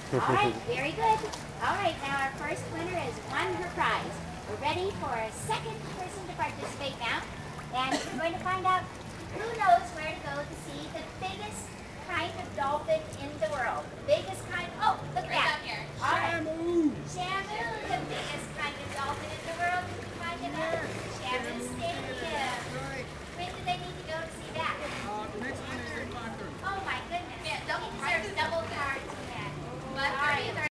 All right, very good. All right, now our first winner has won her prize. We're ready for a second person to participate now. And we're going to find out who knows where to go to see the biggest kind of dolphin in the world. The biggest